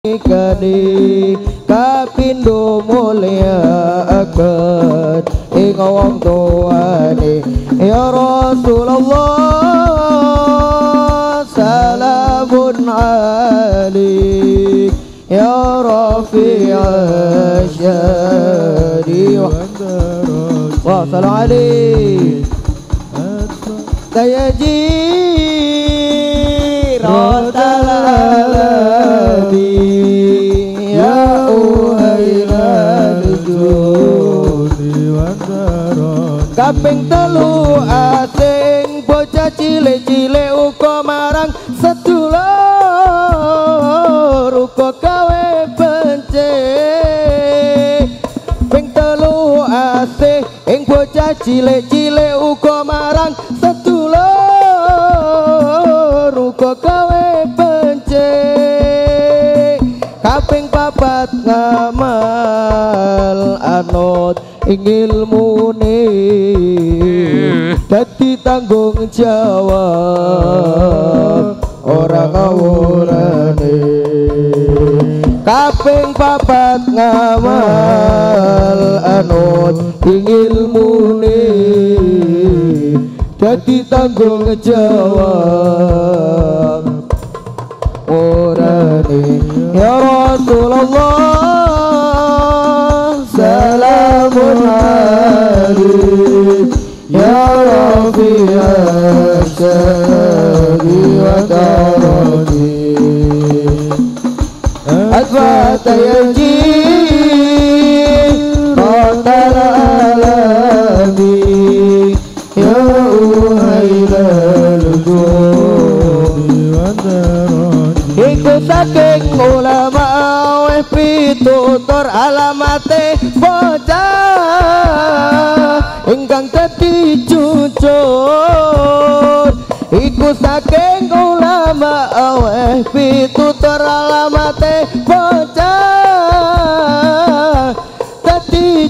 kani kapindo mulia akad ing wong tuane ya Rasulullah salamun alaik ya rafi'a syari wa salam alaik tayaji rotal alabi ya uhailal judi wandaron kaping telu asing bocah cilik-cilik uga marang sedulur uga gawe benceng ping telu asih ing bocah cilik-cilik uga marang sedulur uga gawe benceng kaping papat ngamal anut ing ilmune dadi tanggung jawab ora ngawurane kaping papat ngamal anut ing ilmune dadi tanggung jawab orane ya Rasulullah salamun alaik ya rafi'a syari wa darani adwata yaji qatar alami ya uhailal judi wa darani iku saking ulama weh pitutur alamate bocah ingkang dadi jujur iku saking ulama weh pitutur alamate bocah dadi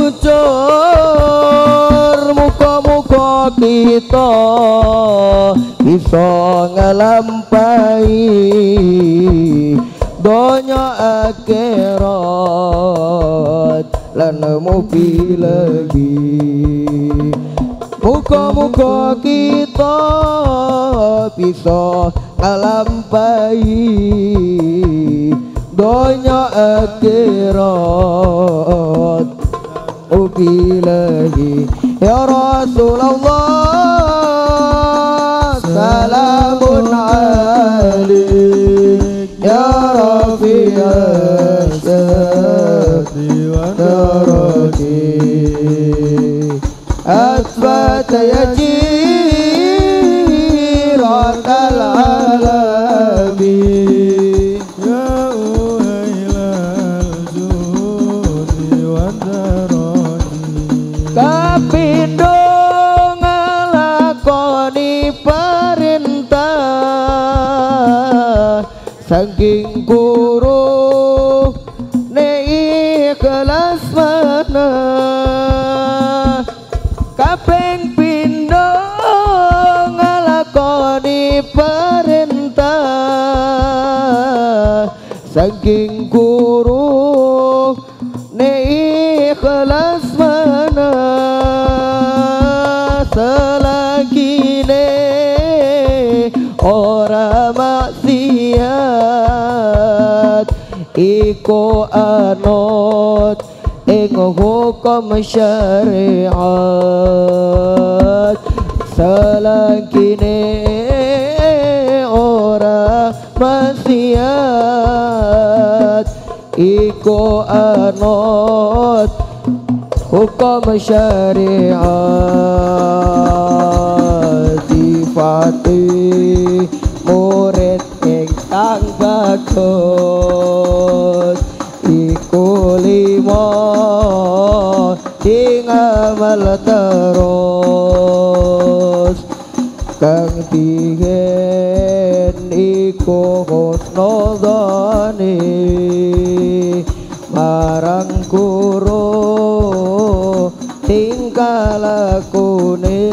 jujur muga-muga kita bisa ngelampahi donya akhirat lan mubi lagi muga-muga kita bisa ngelampahi donya akhirat mubi lagi ya Rasulullah salamun alaik ya rafi'a syari wa darani asbata yaji rotal alami ya uhailal judi wa darani kapindo nglakoni perintah saking guru ne ikhlas mana kaping pindho nglakoni perintah saking guru ne ikhlas mana selagine ora maksiat iku anut ing hukum syariat selagine ora maksiat iku anut hukum syariat sifati murid ingkang bagus iku lima sing amal terus kang tihen iku husnudzani marang guru tingkah lakune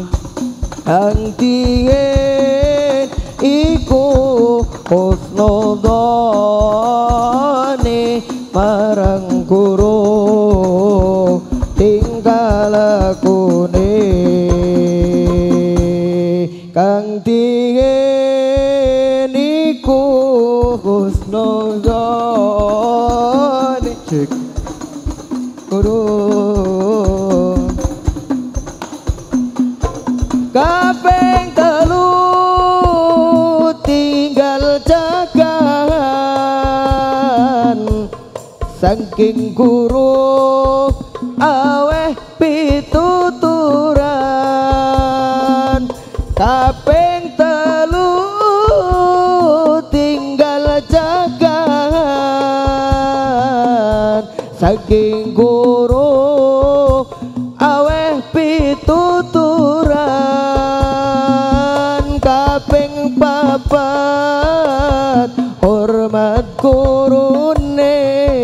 kang tihen iku husnudzani husnudhani marang guru tingkah lakune kang dingin iku husnudhani guru kaping telu tinggal jagan saking guru aweh pituturan kaping telu tinggal jagan saking guru aweh pituturan kaping papat hormat gurune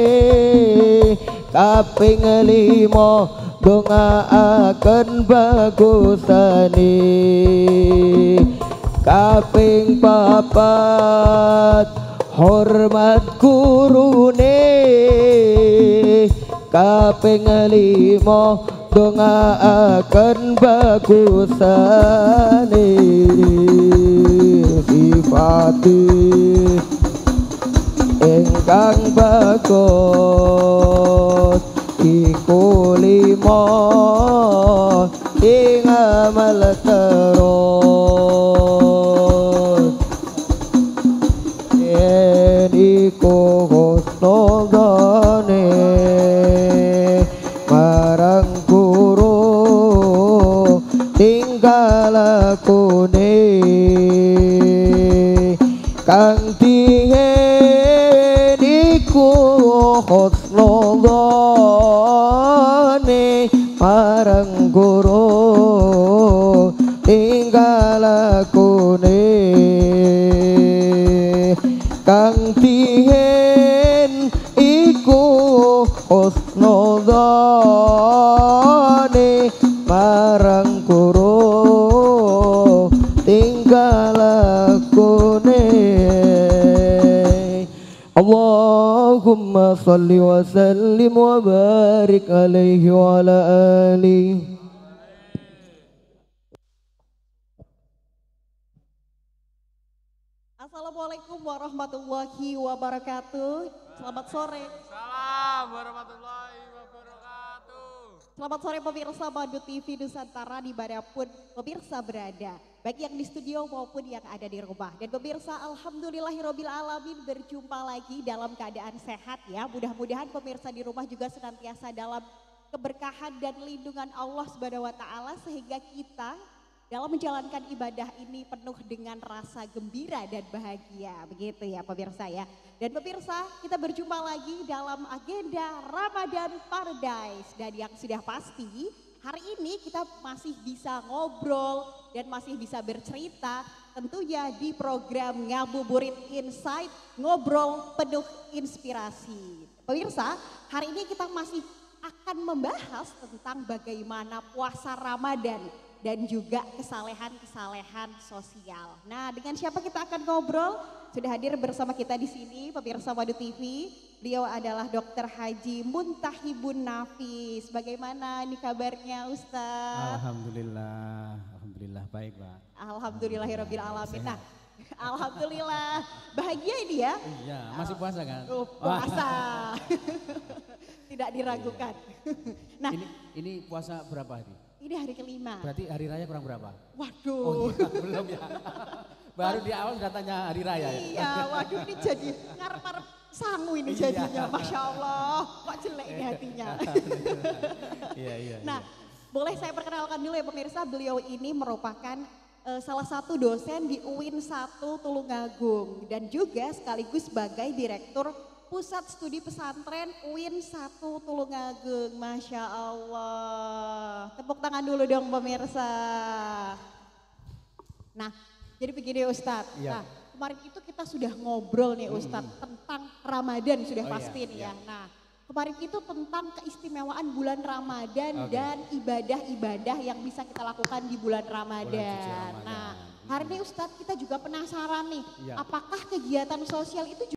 kaping lima dongaaken bagusane kaping papat hormat gurune kaping lima dongaaken bagusane sifati ingkang bagus iku lima ing amal terus yen iku husnudhane marang guru tingkah lakune kang dingin iku husnudhani marang guru tingkah lakune kang dingin iku husnudhani marang guru tingkah lakune Allahumma salli wa sallim wa barik alaihi wa ala alihi. Assalamualaikum warahmatullahi wabarakatuh. Selamat sore. Salam warahmatullahi wabarakatuh. Selamat sore pemirsa Madu TV Nusantara dimanapun pemirsa berada. Baik yang di studio maupun yang ada di rumah. Dan pemirsa alhamdulillahirabbil alamin berjumpa lagi dalam keadaan sehat ya. Mudah-mudahan pemirsa di rumah juga senantiasa dalam keberkahan dan lindungan Allah Subhanahu wa taala sehingga kita dalam menjalankan ibadah ini penuh dengan rasa gembira dan bahagia. Begitu ya pemirsa ya. Dan pemirsa kita berjumpa lagi dalam agenda Ramadan Paradise. Dan yang sudah pasti hari ini kita masih bisa ngobrol dan masih bisa bercerita tentunya di program Ngabuburit Insight, ngobrol penuh inspirasi. Pemirsa, hari ini kita masih akan membahas tentang bagaimana puasa Ramadan dan juga kesalehan-kesalehan sosial. Nah, dengan siapa kita akan ngobrol? Sudah hadir bersama kita di sini pemirsa Madu TV. Beliau adalah Dr. Haji Muntahibun Nafis. Bagaimana ini kabarnya Ustaz? Alhamdulillah, alhamdulillah baik Pak. Alhamdulillahirabbil alamin. Nah, alhamdulillah bahagia ini ya? Iya, masih puasa kan? Oh, puasa. Tidak diragukan. Nah, ini puasa berapa hari? Ini hari kelima. Berarti hari raya kurang berapa? Waduh. Oh iya, belum ya. Baru di awal sudah tanya hari raya ya. Iya, waduh ini jadi ngarep-ngarep sangu ini jadinya. Masya Allah, kok jelek ini hatinya. Iya. Nah, boleh saya perkenalkan dulu ya pemirsa, beliau ini merupakan salah satu dosen di UIN 1 Tulungagung dan juga sekaligus sebagai Direktur Pusat Studi Pesantren UIN 1 Tulungagung. Masya Allah. Tepuk tangan dulu dong pemirsa. Nah, jadi begini Ustadz. Iya. Nah, kemarin itu kita sudah ngobrol nih Ustadz tentang Ramadan sudah pasti nih ya. Nah, kemarin itu tentang keistimewaan bulan Ramadan Oke. dan ibadah-ibadah yang bisa kita lakukan di bulan Ramadan. Bulan suci Ramadan. Nah, hari ini Ustadz kita juga penasaran nih, Iya. apakah kegiatan sosial itu